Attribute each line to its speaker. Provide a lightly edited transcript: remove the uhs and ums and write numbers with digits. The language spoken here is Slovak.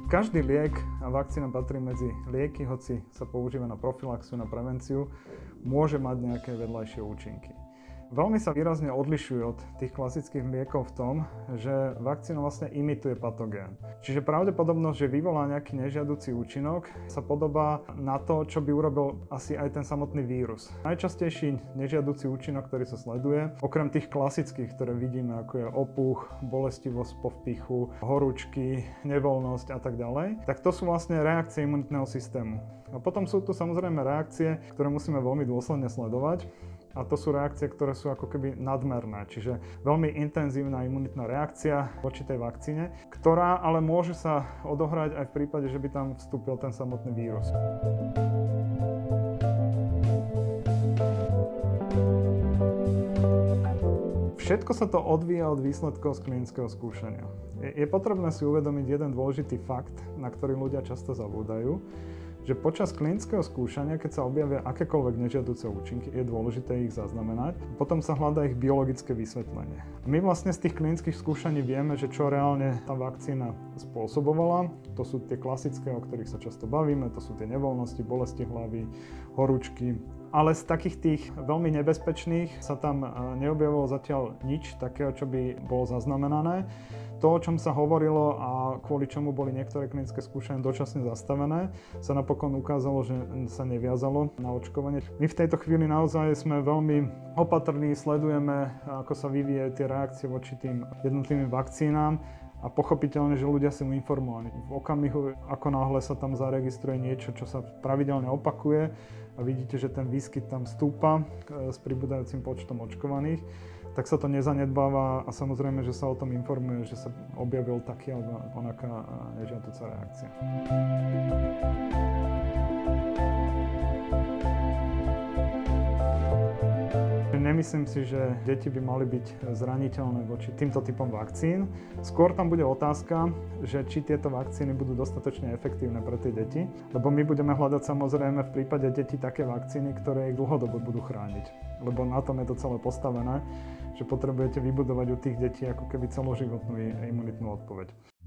Speaker 1: Každý liek a vakcína patrí medzi lieky, hoci sa používa na profilaxiu, na prevenciu, môže mať nejaké vedľajšie účinky. Veľmi sa výrazne odlišuje od tých klasických liekov v tom, že vakcína vlastne imituje patogén. Čiže pravdepodobnosť, že vyvolá nejaký nežiaducí účinok, sa podobá na to, čo by urobil asi aj ten samotný vírus. Najčastejší nežiaducí účinok, ktorý sa sleduje, okrem tých klasických, ktoré vidíme, ako je opuch, bolestivosť po vpichu, horúčky, nevoľnosť a tak ďalej, tak to sú vlastne reakcie imunitného systému. A potom sú tu samozrejme reakcie, ktoré musíme veľmi dôsledne sledovať. A to sú reakcie, ktoré sú ako keby nadmerné, čiže veľmi intenzívna imunitná reakcia voči tej vakcíne, ktorá ale môže sa odohrať aj v prípade, že by tam vstúpil ten samotný vírus. Všetko sa to odvíja od výsledkov z klinického skúšania. Je potrebné si uvedomiť jeden dôležitý fakt, na ktorý ľudia často zabúdajú, že počas klinického skúšania, keď sa objavia akékoľvek nežiaduce účinky, je dôležité ich zaznamenať. Potom sa hľadá ich biologické vysvetlenie. My vlastne z tých klinických skúšaní vieme, že čo reálne tá vakcína spôsobovala. To sú tie klasické, o ktorých sa často bavíme, to sú tie nevoľnosti, bolesti hlavy, horúčky. Ale z takých tých veľmi nebezpečných sa tam neobjavilo zatiaľ nič takého, čo by bolo zaznamenané. To, o čom sa hovorilo a kvôli čomu boli niektoré klinické skúšania dočasne zastavené, sa napokon ukázalo, že sa neviazalo na očkovanie. My v tejto chvíli naozaj sme veľmi opatrní, sledujeme, ako sa vyvíjajú tie reakcie voči tým jednotlivým vakcínám a pochopiteľne, že ľudia sú informovaní. V okamihu, ako náhle sa tam zaregistruje niečo, čo sa pravidelne opakuje a vidíte, že ten výskyt tam stúpa s pribúdajúcim počtom očkovaných, tak sa to nezanedbáva a samozrejme, že sa o tom informuje, že sa objavil taký alebo onaká nežiaduca reakcia. Nemyslím si, že deti by mali byť zraniteľné voči týmto typom vakcín. Skôr tam bude otázka, že či tieto vakcíny budú dostatočne efektívne pre tie deti, lebo my budeme hľadať samozrejme v prípade detí také vakcíny, ktoré ich dlhodobo budú chrániť. Lebo na tom je to celé postavené, že potrebujete vybudovať u tých detí ako keby celoživotnú imunitnú odpoveď.